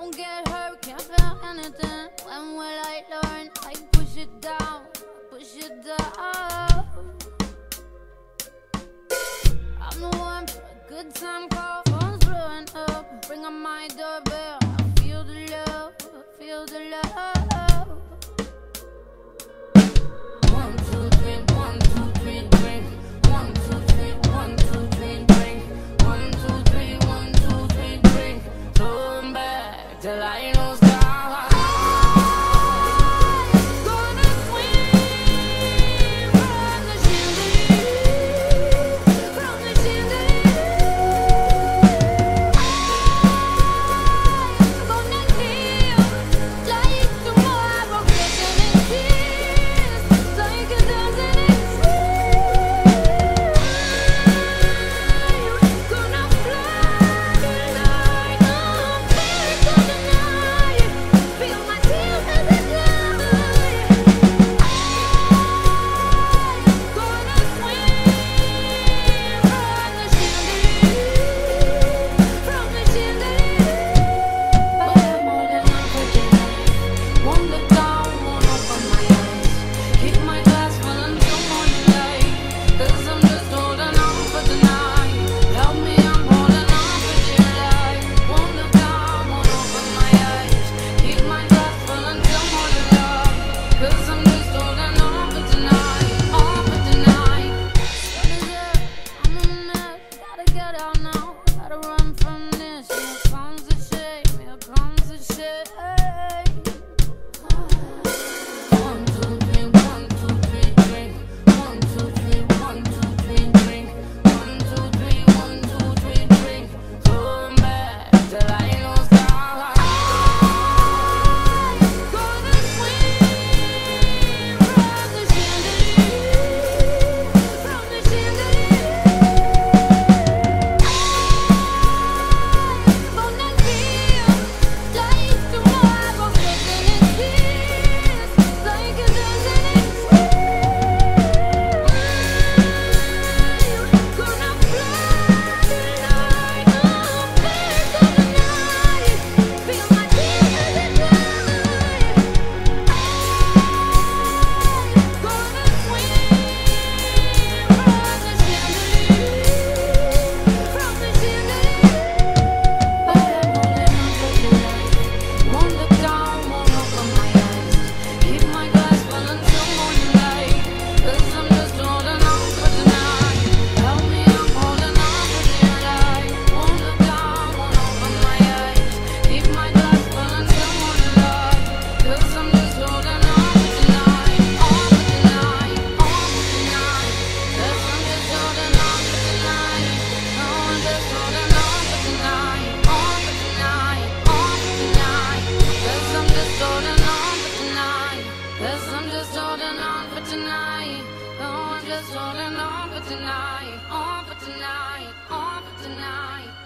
Don't get hurt, can't feel anything. When will I learn? I push it down, push it down. I'm the one for a good time call. Phone's blowing up, ring on my doorbell. I feel the love, I feel the love. 1, 2, 3, 1, 2, 3, drink. 1, 2, 3, 1, 2, 3, drink. 1, 2, 3, 1, 2, 3, drink. Throw 'em back till I know stop. Holding on for tonight, on for tonight, on for tonight.